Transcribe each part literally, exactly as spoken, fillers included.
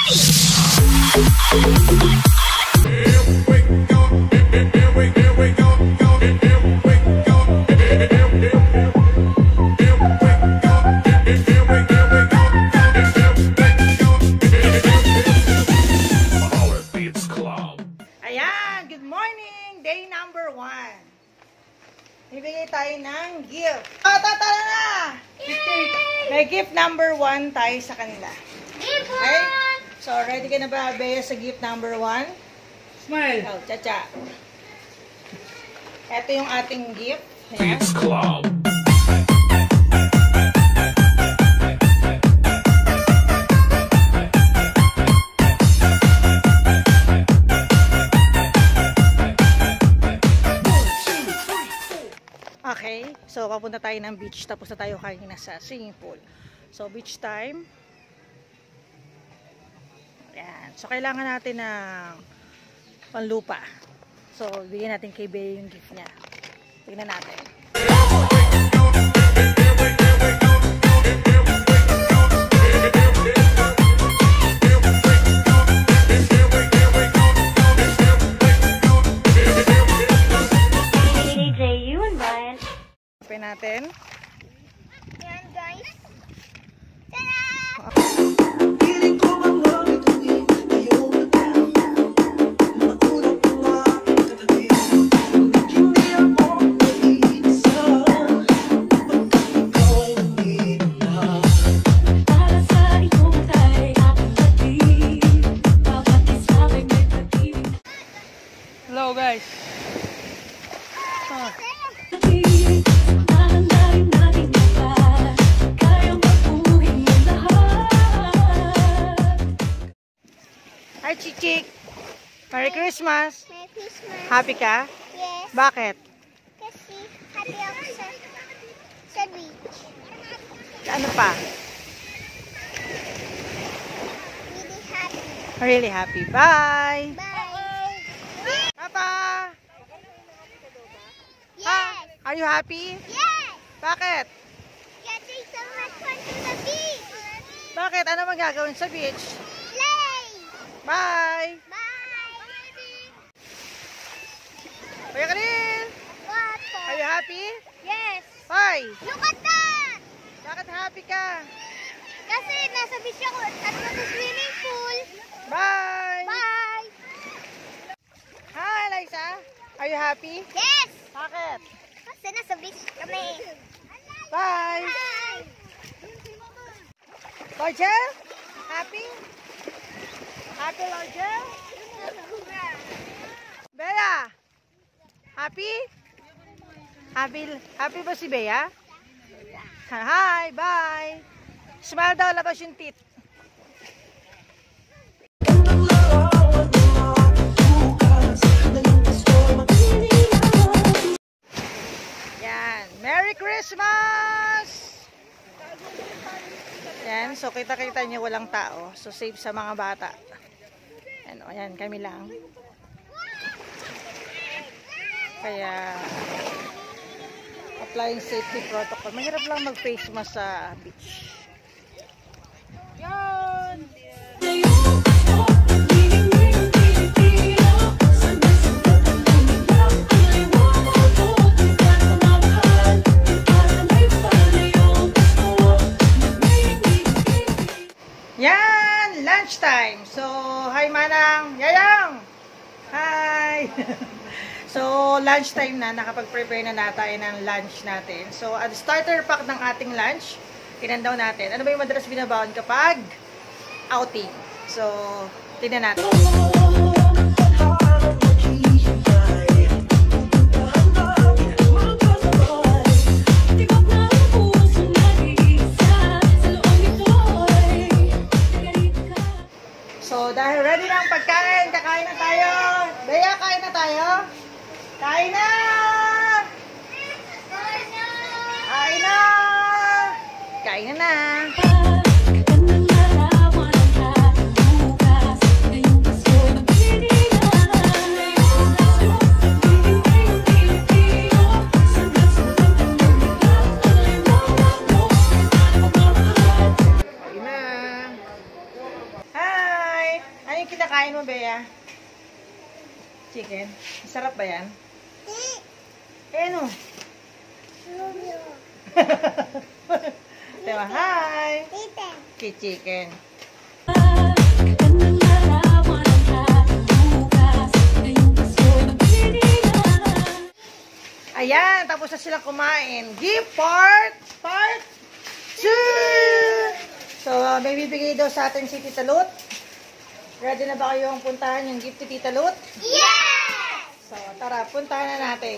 Ayan, good morning! Day number one. Bibigay tayo ng gift. Oh, tatala na! May gift number one tayo sa kanila. Okay? So, ready ka na ba, Bea, sa gift number one? Smile! Oh, cha-cha. Ito yung ating gift. Ayan. Beats Club. Okay, so papunta tayo ng beach, tapos na tayo kanina sa swimming pool. So beach time. Ayan. So kailangan natin ng panlupa. So bigyan natin kay Bea yung gift niya. Tingnan natin. Open natin. Yan guys. Hello guys. Oh. Hi Chichik. Merry Christmas. Merry Christmas. Happy ka? Yes. Bakit? Kasi happy ako sa, sa beach. Ano pa? Really happy. Really happy. Bye. Bye. Papa. Yes. Ah, are you happy? Yes. Bakit? Getting so much fun to the beach. Bakit? Ano magagawin sa beach? Play. Bye. Bye. Kuya Kalil, What? are you happy? Yes. Why? Look at that. Bakit happy ka? Kasi nasa beach ako at nasa swimming pool. Bye. Bye. Hi, Liza. Are you happy? Yes. Bakit? Kasi nasa beach kami. Bye. Bye. Lorgel? Happy? Happy, Lorgel? Bea? Happy? Happy, happy ba si Bea? Hi, bye. Smile daw, labas yung teeth. Yan. Merry Christmas! Yan. So, kita-kita niyo walang tao. So, safe sa mga bata. Ano, yan. Kami lang. Kaya, applying safety protocol. Mahirap lang mag-face mask sa beach. Yan! Yan! Lunchtime! So, hi Manang! Yayang! Hi! So, lunchtime na. Nakapag-prepare na na tayo ng lunch natin. So, at starter pack ng ating lunch, tinandaw natin. Ano ba yung madalas binabaon kapag outing? So, tingnan natin. So, dahil ready na ang pagkain, kakain na tayo. Bea, kain na tayo. Kain na! Kain na! Kain na na! Hi! kinakain mo, Bea? Chicken? Masarap ba yan? Eh, ano? Diba? Hi! Okay, chicken. Ayan, tapos na silang kumain. Gift part! Part two! So, may bibigay daw sa atin si Tita Lut. Ready na ba kayong puntahan yung gift ni Tita Lut? Yes! So, tara, puntahan na natin.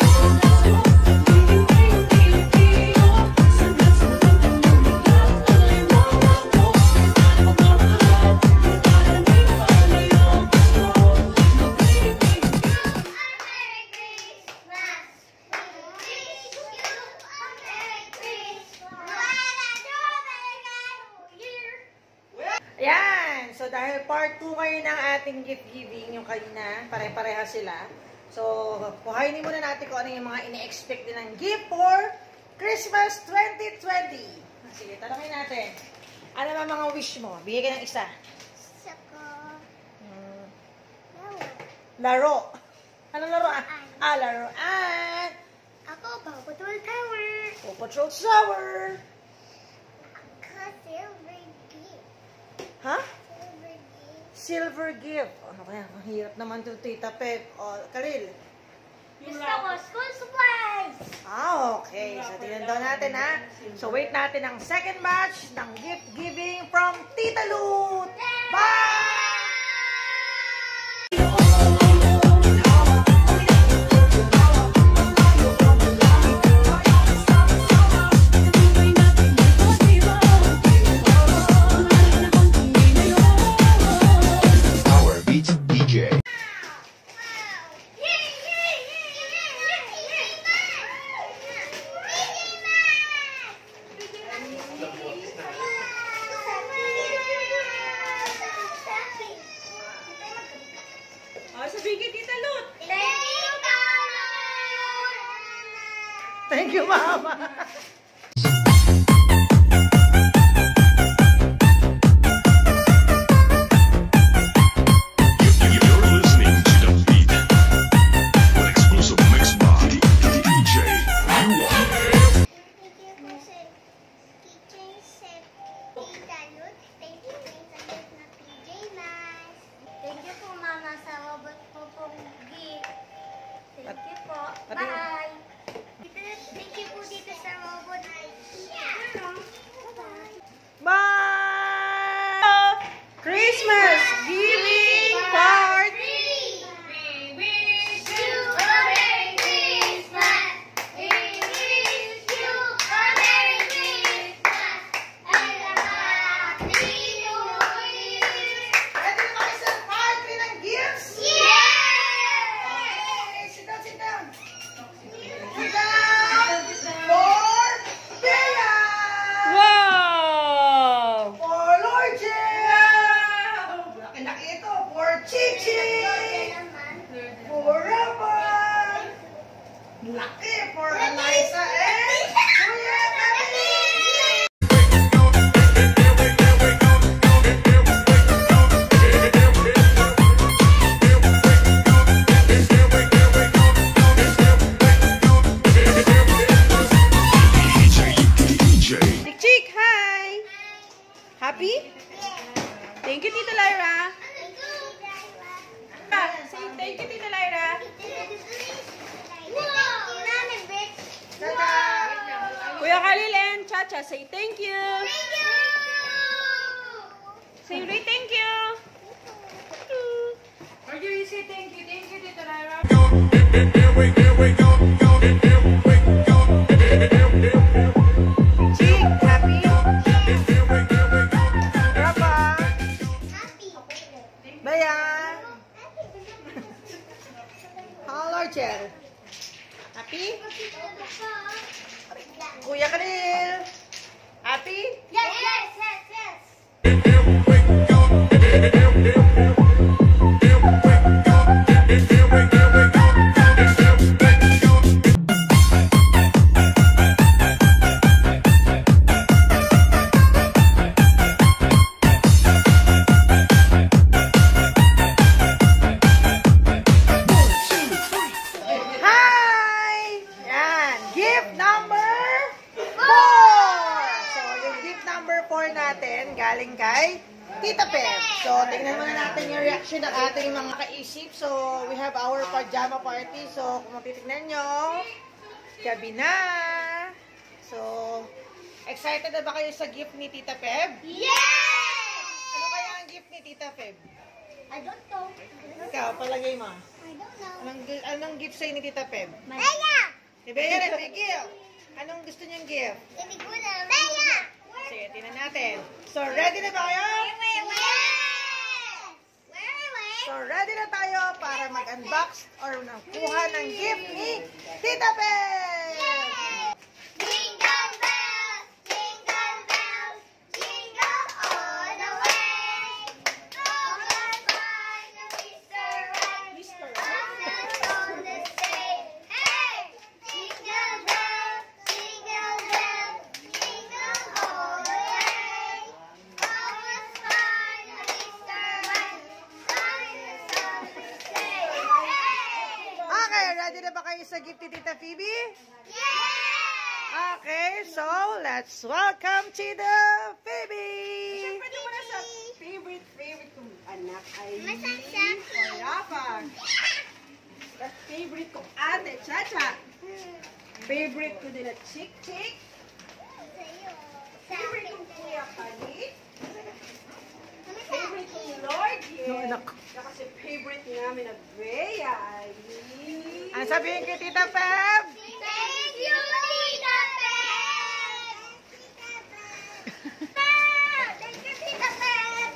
Ayan! So, dahil part two ngayon ng ating gift giving, yung kanina, pare-pareha sila. So, kuhainin muna natin kung ano yung mga ine-expect din ng gift for Christmas twenty twenty. Sige, tanongin natin. Ano ba mga wish mo? Bigay ka ng isa. Saka, Hmm, laro. laro. Ano laro? Ah, ah laruan. Ako, Paw Patrol Tower. Paw Patrol Shower. Ako, Silver Gift. Ha? Silver Gift. Silver gift. Ano kaya? Ang hirap naman to, Tita Pep. O, Karil. Gusto ko, school supplies. Ah, okay. So, tingnan daw natin, ha? So, wait natin ang second batch ng gift giving from Tita Lut. Bye! Power Beats D J. Oh, sabihin kay Tita Lut. Thank you, Mama. Thank you, Mama. You're listening to the beat. With exclusive mix by D J. You want it. Thank you po sa kitchen set Tita Lut. Thank you rin sa gift na P J Masks. Thank you po, Mama, sa robot po pong gift. Thank you po. Pati- Bye! Tita Lut, thank you po dito sa robot. Yeah! Bye-bye! Bye! Christmas giving part. We wish you a Merry Christmas. We wish you a Merry Christmas and a Happy New Year. Ready na kayo sa part three ng gifts? Yeah! Okay, sit down, sit down. Sit down for Bea! Wow! For Lord Jen! Laki-laki ito. For Chichi! For Rafa! Laki for Eliza and Kuya Kami! D J, D J. Chick Chick, hi! Happy? Thank you, Tita Lyra. Ah, say thank you, Tita Lyra. Tada! Kuya Khalil and Chacha, say thank you. Say Ray, thank you. Thank you. Or do you say thank you? Thank you, Tita Lyra. Chick, happy? Rafa? Bea? How Lord Jen? Happy? Kuya Kanil? Happy? Yes, yes, yes, yes. So, tingnan muna natin yung reaction ng ating mga kaisip. So, we have our pajama party. So, kung matitignan nyo, gabi na. So, excited na ba kayo sa gift ni Tita Feb? Yes! Ano kaya ang gift ni Tita Feb? I don't know. Ikaw, palagay mo. I don't know. Anong, anong gift sa'yo ni Tita Feb? Bella! Si Bea rin, may gift. Anong gusto niyang gift? Hindi ko na. Bella! Sige, tingnan natin. So, ready na ba kayo? Wait, wait, wait! Wait, wait! So, ready na tayo para mag-unbox or nakuha ng gift ni Tita Feb! Jingle bells, jingle bells, jingle all the way. All the fun of Mister Right, Mister on the sleigh. Hey! Jingle bells, jingle bells, jingle all the way. All the fun of Mister Right, on the sleigh. Hey! Okay, ready na ba kayo sa gift ni Tita Phoebe? Yeah! Okay, so let's welcome Tita Phoebe! Siyempre, di mo na sa favorite, favorite kong anak ay Masasakit. Rafa. At favorite kong ate, Chacha. Favorite ko din na Chick Chick. Sa'yo. Favorite kong Kuya Palit. Favorite kong Sa'yo. Lord No, Yes. anak. Kasi favorite namin na Bea ay... Ano sabihin kay Tita Feb? Thank you, Tita Pep! Pep! Thank you, Tita Pep!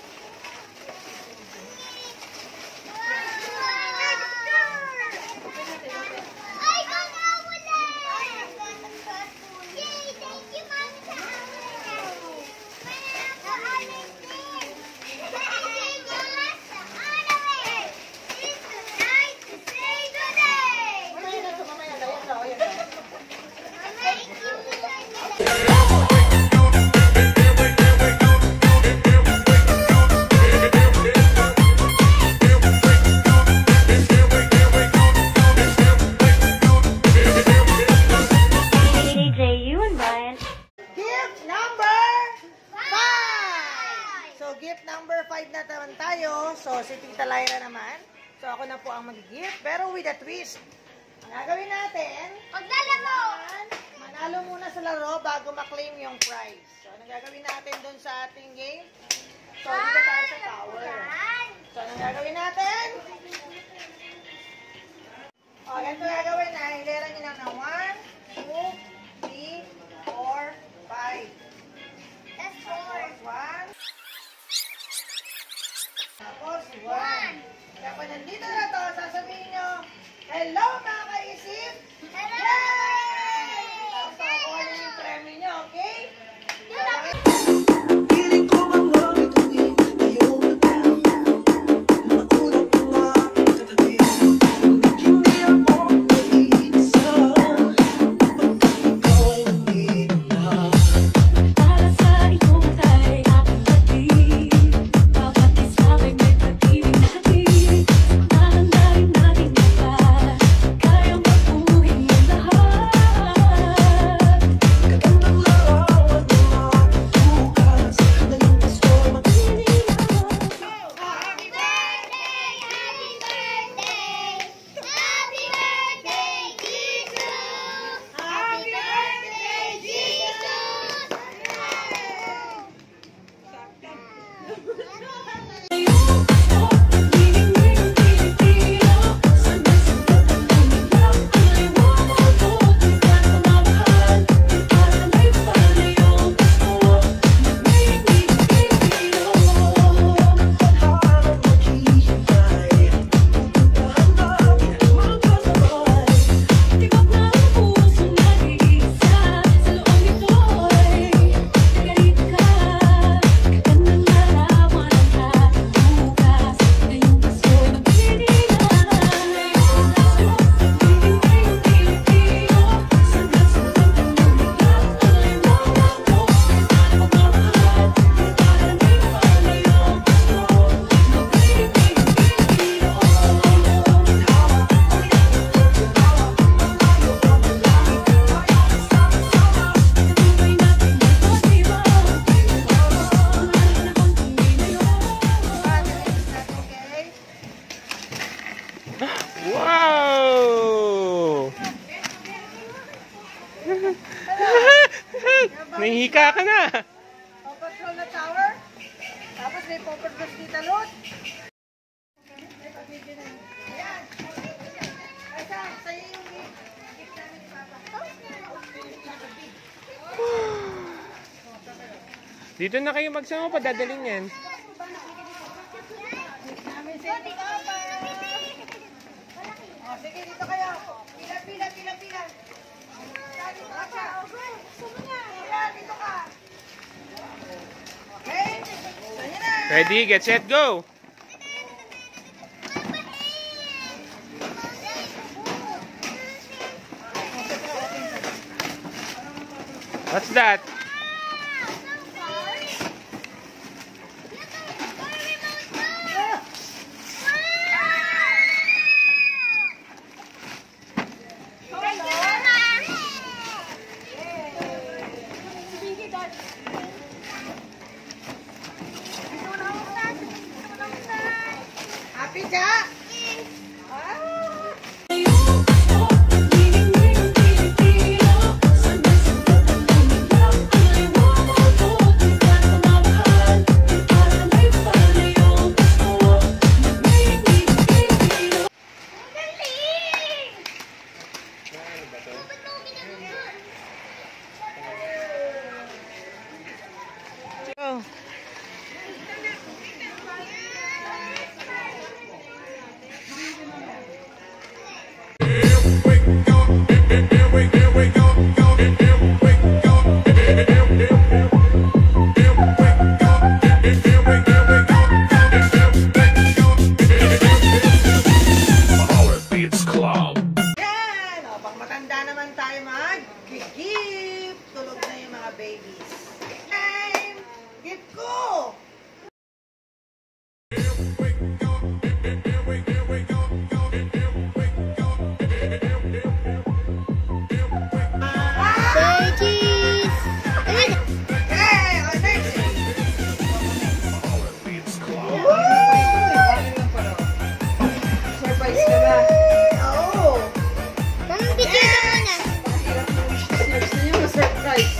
Ay, ikaw na ulit! Yay! Thank you, Mami, sa ulit! Sa ulit din! Thank you, Mas, sa ulit! It's the night to say today! Mamaya na ito, mamaya na. Yan na, yan na. D J, you and Brian. Gift number five! So, gift number five na naman tayo. So, si Tita Lyra naman. So, ako na po ang mag-gift, pero with a twist. Ang gagawin natin, Maglalaro! manalo muna sa laro bago maklaim yung prize. So, anong gagawin natin dun sa ating game? So, dito tayo sa tower. So, anong gagawin natin? O, ganito gagawin na. Hilera nyo lang ng one, two, three, four, five. That's four. Tapos one. Tapos one. Kaya pag nandito na to, sasabihin nyo, hello mga kaisip! Hello! Yay! Tapos ako yung premyo nyo, okay? Piling ko ang mga tuwing ayaw na tayo. Makulap ko nga katabi. Hindi ako mag-iisa. Pagkat ikaw ay umina. Para sa iyong tay aking hatid, bawat isa ay may pag-ibig na hatid. Nahandarin natin lahat, kayang mabuhin ang lahat. Hika ka na. Paw Patrol na tower. Tapos may Paw Patrol dito, Lot. Ayan. Asa, sa'yo yung gift namin ni Papa. Dito na kayo magsama, padadalhin yan. Namin sa'yo ni Papa. O, sige, dito kayo. Pila, pila, pila, pila. Dito ka siya. Pila, dito ka. Okay? Sa'yo na. Ready, get set, go! What's that? Happy ka? Go. Power Beats Club. Yan! O, pag matanda naman tayo mag-gift. Tulog na yung mga babies. Time! Gift ko! Okay! O, next! Power Beats Club. Surprise ka ba? Oo! Gusto niyo ma-surprise?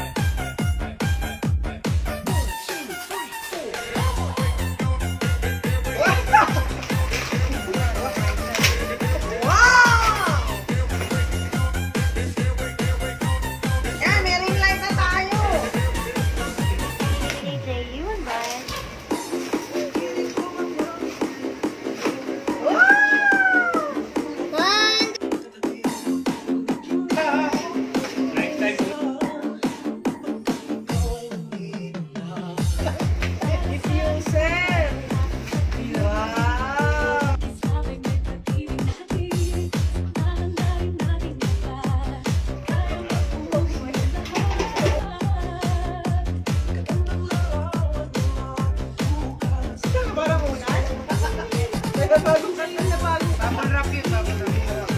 Wow! Yan, may ring light na tayo. Diffuser! Wow! Sino ka ba na muna? May bagong kanta na bagong. Bubble wrap yun, bubble wrap.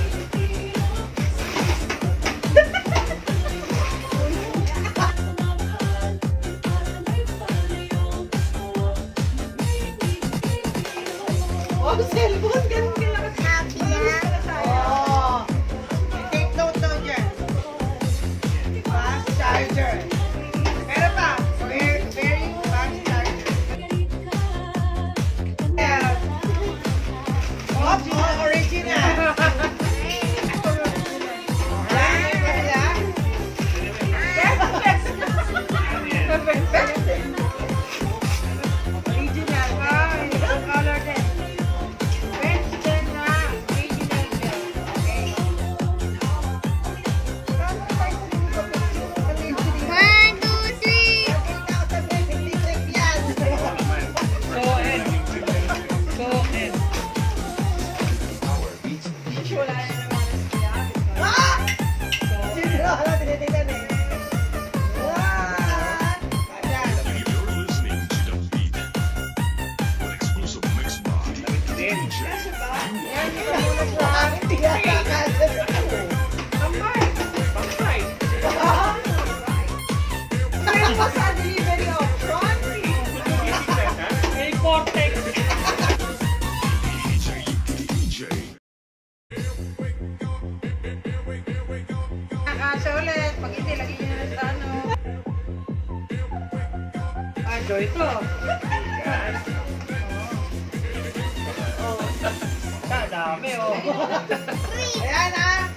Oh, cellphone! Ganun kailangan. Happy na. Oh! Take note daw dyan. Fast charger. Pero pa, very, very fast charger. Yeah. Oh, oh, original. Yan, kabila. Original. Ah, yung color din. French din na original din. Okay. One, two, three. Wala na naman siya. You're listening to the beat. With exclusive mix by D J Meron pa sa delivery option. D J D J. Nakasya ulit. Pag hindi, lagyan nyo na sa ano. ito. Oh. Dami, oh. Ayan ah.